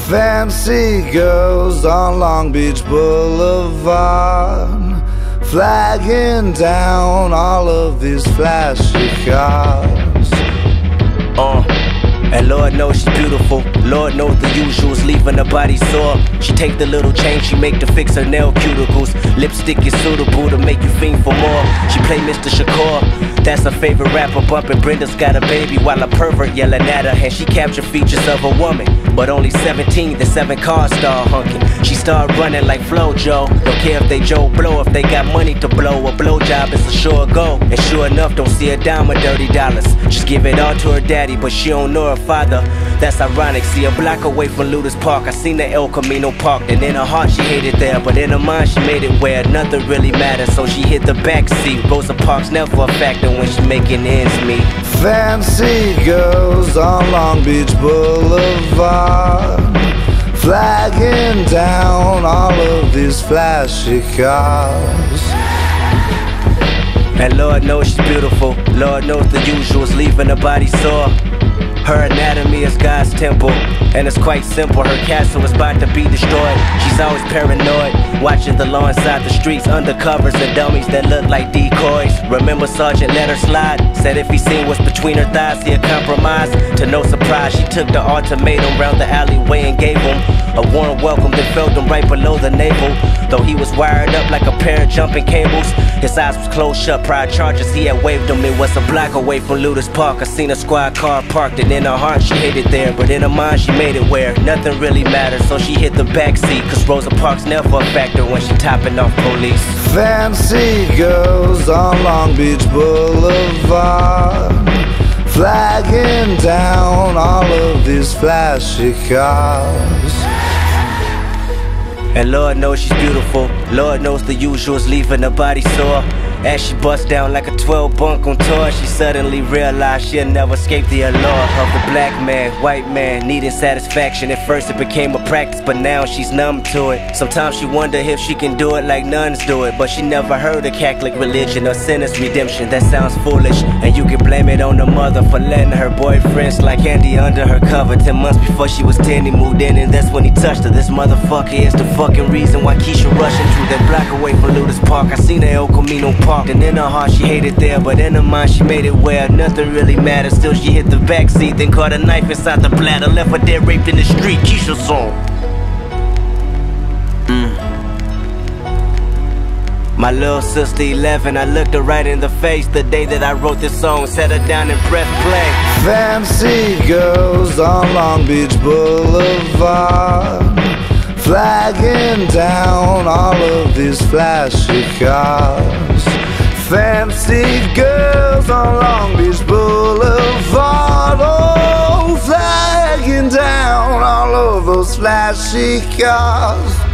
Fancy girls on Long Beach Boulevard, flagging down all of these flashy cars. And Lord knows she's beautiful. Lord knows the usuals, leaving her body sore. She take the little change she make to fix her nail cuticles. Lipstick is suitable to make you fiend for more. She play Mr. Shakur, that's her favorite rapper. Bumping Brenda's got a baby while a pervert yelling at her. And she captured features of a woman, but only 17, the 7 cars start honking. She start running like Flojo. Don't care if they Joe Blow, if they got money to blow. A blowjob is a sure go. And sure enough, don't see a dime of dirty dollars. Just give it all to her daddy, but she don't know her father. That's ironic, see a block away from Ludus Park I seen the El Camino parked, and in her heart she hated there, but in her mind she made it where nothing really matters. So she hit the back seat. Rosa Parks never a factor when she making ends meet. Fancy girls on Long Beach Boulevard, flagging down all of these flashy cars. And Lord knows she's beautiful. Lord knows the usuals, leaving her body sore. Her anatomy is God's temple, and it's quite simple. Her castle is about to be destroyed. She's always paranoid, watching the law inside the streets, undercovers and dummies that look like decoys. Remember Sergeant let her slide, said if he seen what's between her thighs he'd compromise. To no surprise, she took the ultimatum round the alleyway and gave him a warm welcome that felt him right below the navel. Though he was wired up like a pair of jumping cables, his eyes was closed shut, prior charges he had waived them. It was a block away from Ludus Park. I seen a squad car parked, and in her heart she hated there, but in her mind she made it where nothing really mattered. So she hit the back seat, cause Rosa Parks never a factor when she topping off police. Fancy girls on Long Beach Boulevard, flagging down all of these flashy cars. And Lord knows she's beautiful. Lord knows the usuals, leaving her body sore. As she busts down like a 12 bunk on tour, she suddenly realized she'll never escape the allure of the black man, white man, needing satisfaction. At first it became a practice, but now she's numb to it. Sometimes she wonder if she can do it like nuns do it, but she never heard of Catholic religion or sinner's redemption. That sounds foolish, and you can blame it on the mother for letting her boyfriend slide candy under her cover. 10 months before she was 10, he moved in, and that's when he touched her. This motherfucker is the fucking reason why Keisha rushing through that block away from Ludus Park. I seen the El Camino park, and in her heart she hated there, but in her mind she made it where nothing really mattered. Still she hit the back seat, then caught a knife inside the bladder, left her dead raped in the street. Keisha song. My little sister 11, I looked her right in the face the day that I wrote this song, sat her down and pressed play. Fancy girls on Long Beach Boulevard, flagging down all of these flashy cars. Fancy girls on Long Beach Boulevard, oh, flagging down all of those flashy cars.